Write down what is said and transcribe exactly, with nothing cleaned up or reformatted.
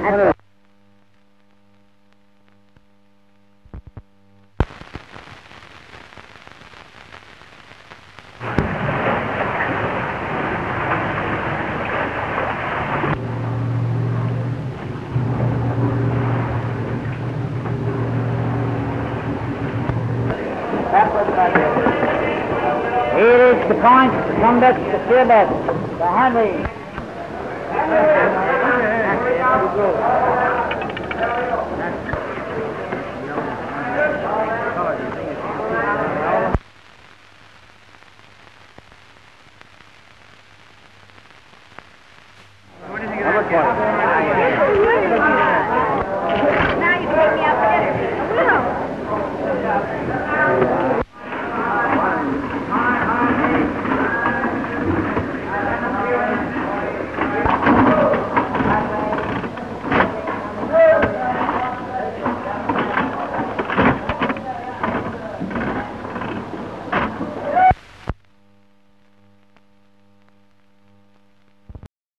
Here is the point, come back to steer back, the handy. What do you think of that?